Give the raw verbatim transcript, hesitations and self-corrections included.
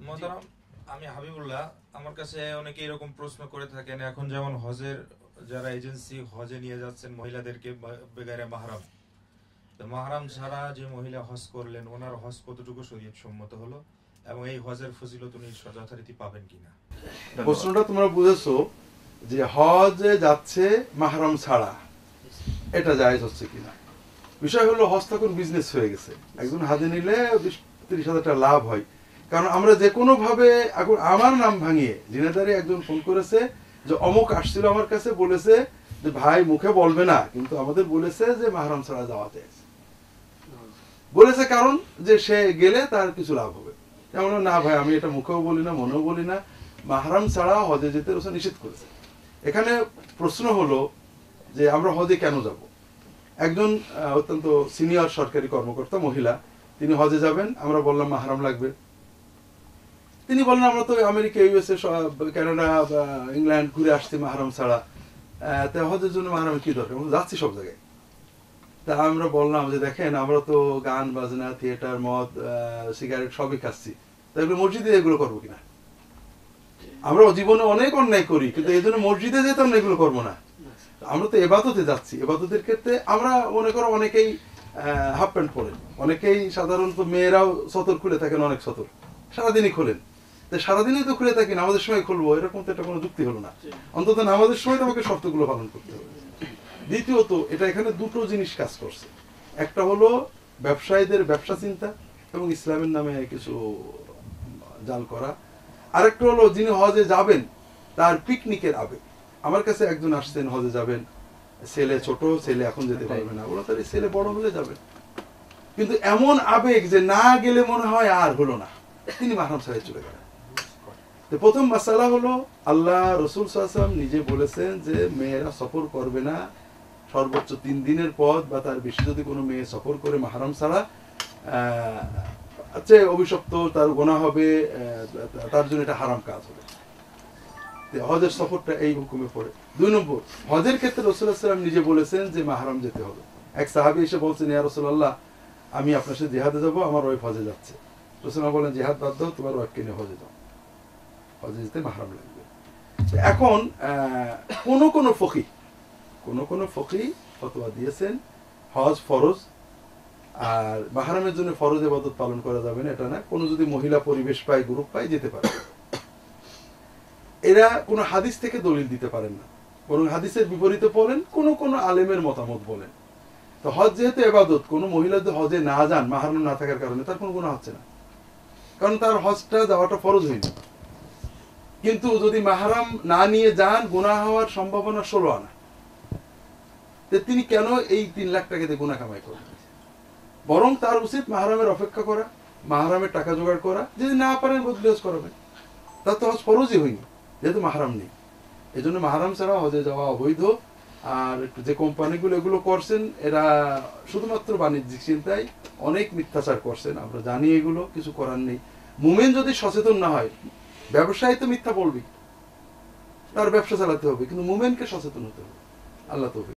মোহতারাম, আমি হাবিবুল্লাহ। আমার কাছে অনেকে এরকম প্রশ্ন করে থাকেন, এখন যেমন হজের যারা এজেন্সি হজে নিয়ে যাচ্ছেন মহিলাদেরকে বেগারে মাহরাম, তো মাহরাম ছাড়া যে মহিলা হজ করলেন ওনার হজ কতটুকু শরীয়ত সম্মত হলো এবং এই হজের ফজিলত উনি যথারীতি পাবেন কিনা? প্রশ্নটা তোমরা বুঝেছো যে হজে যাচ্ছে মাহরাম ছাড়া, এটা জায়েজ হচ্ছে কিনা। বিষয় হলো হজ তখন বিজনেস হয়ে গেছে, একজন হাজে নিলে বিশ তিরিশ হাজার টাকা লাভ হয়। কারণ আমরা যে কোনো ভাবে এখন আমার নাম ভাঙিয়ে জিনেদারি একজন ফোন করেছে যে অমুক আসছিল আমার কাছে, বলেছে যে ভাই মুখে বলবে না কিন্তু আমাদের বলেছে যে মাহরাম ছাড়া যাওয়াতে বলেছে, কারণ যে সে গেলে তার কিছু লাভ হবে। যেমন না ভাই আমি এটা মুখেও বলি না মনেও বলি না, মাহরাম ছাড়া হজে যেতে রসুল নিষেধ করেছে। এখানে প্রশ্ন হলো যে আমরা হজে কেন যাব। একজন অত্যন্ত সিনিয়র সরকারি কর্মকর্তা মহিলা, তিনি হজে যাবেন। আমরা বললাম মাহরাম লাগবে, তিনি বললেন আমরা তো আমেরিকা, ইউএসএ, কানাডা, ইংল্যান্ড ঘুরে আসছি মাহরাম ছাড়া, তা হজের জন্য মাহরাম কি দরকার, যাচ্ছি সব জায়গায়। তা আমরা বললাম যে দেখেন আমরা তো গান বাজনা, থিয়েটার, মদ, সিগারেট সবই খাচ্ছি, তা এগুলো মসজিদে এগুলো করবো কিনা? আমরা জীবনে অনেক অন্যায় করি কিন্তু এই জন্য মসজিদে যেতাম না এগুলো করবো না। আমরা তো এবাদতে যাচ্ছি, এবাদতের ক্ষেত্রে আমরা মনে করো অনেকেই হাফ প্যান্ট পরেন, অনেকেই সাধারণত মেয়েরাও সতর খুলে থাকেন, অনেক সতর সারাদিনই খোলেন। সারাদিনই তো খুলে থাকেন, আমাদের সময় খুলবো এরকম তো এটা কোনো যুক্তি হলো না। অন্তত আমাদের সময় আমাকে শর্তগুলো পালন করতে হবে। দ্বিতীয়ত এটা এখানে দুটো জিনিস কাজ করছে, একটা হলো ব্যবসায়ীদের ব্যবসা চিন্তা এবং ইসলামের নামে কিছু জাল করা, আরেকটা হলো যিনি হজে যাবেন তার পিকনিকের আবেগ। আমার কাছে একজন আসছেন হজে যাবেন, ছেলে ছোট, ছেলে এখন যেতে পারবে না, ওরা তার ছেলে বড় হলে যাবেন, কিন্তু এমন আবেগ যে না গেলে মনে হয় আর হলো না, তিনি মাহরাম ছাড়াই চলে গেলেন। প্রথম মাসালা হলো আল্লাহ রসুল সাল্লাল্লাহু আলাইহি ওয়াসাল্লাম নিজে বলেছেন যে মেয়েরা সফর করবে না, সর্বোচ্চ তিন দিনের পথ বা তার বেশি যদি কোনো মেয়ে সফর করে মাহরাম ছাড়া আচ্ছা অভিশপ্ত, তার গোনা হবে, তার জন্য এটা হারাম কাজ হবে। হজের সফরটা এই হুকুমে পড়ে। দুই নম্বর, হজের ক্ষেত্রে রাসূলুল্লাহ সাল্লাল্লাহু আলাইহি ওয়াসাল্লাম নিজে বলেছেন যে মাহরাম যেতে হবে। এক সাহাবী এসে বলছেন ইয়া রাসূলুল্লাহ আমি আপনার সাথে জিহাদে যাব, আমার ওয়াইফ হজে যাচ্ছে। রাসূলুল্লাহ বলেন জিহাদ বাদ দাও, তোমার ওয়াইফকে নিয়ে হজে যাও, হজে যেতে মাহরাম লাগবে। এখন কোন কোন ফকিহ কোন কোন ফকিহ ফতোয়া দিয়েছেন হজ ফরজ, আর মাহরামের জন্য ফরজ ইবাদত পালন করা যাবে না এটা না, কোনো যদি মহিলা পরিবেশ পায়, গ্রুপ পায়, যেতে পারে। এরা কোন হাদিস থেকে দলিল দিতে পারেন না, বরং হাদিসের বিপরীতে বলেন, কোন কোন আলেমের মতামত বলেন। তো হজ যেহেতু ইবাদত, কোন মহিলা যদি হজে না যান মাহরাম না থাকার কারণে তার কোনো গুনাহ হচ্ছে না, কারণ তার হজটা যাওয়াটা ফরজ হয়নি। কিন্তু যদি মাহরাম না নিয়ে যান গুনাহ হওয়ার সম্ভাবনা ষোলো আনা, তিনি কেন এই তিন লাখ টাকা দিয়ে গুনাহ কামাই করবেন? বরং তার উচিত মাহরামের অপেক্ষা করা, মাহরামের টাকা জোগাড় করা, যদি না পারেন বদলি হজ করবেন, তার তো হজ ফরজই হয়নি যেহেতু মাহরাম নেই। এই জন্য মাহরাম ছাড়া হজে যাওয়া অবৈধ। আর যে কোম্পানিগুলো এগুলো করছেন এরা শুধুমাত্র বাণিজ্যিক চিন্তায় অনেক মিথ্যাচার করছেন, আমরা জানি, এগুলো কিছু করার নেই। মুমিন যদি সচেতন না হয়, ব্যবসায়ী তো মিথ্যা বলবি, তার ব্যবসা চালাতে হবে, কিন্তু মুমিনকে সচেতন হতে হবে। আল্লাহ তৌফিক।